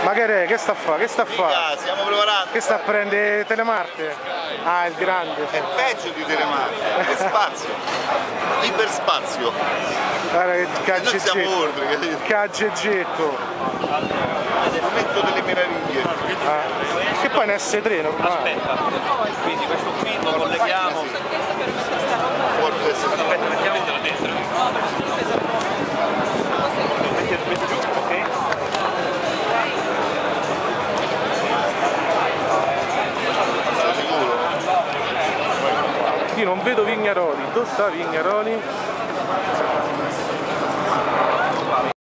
Ma che è? Che sta a fa? Che sta a fa? Mica, stiamo preparando. Che sta a prendere Telemarte? Ah, il grande. È peggio di Telemarte, è spazio. Iperspazio. Guarda che Noi siamo oltre, capito? caggetto. Il momento delle meraviglie. Che poi ne S3 normale. Aspetta, quindi questo qui lo colleghiamo. Aspetta, mettiamolo dentro. Metti giù, ok? Io non vedo Vignaroli. Dove sta Vignaroli?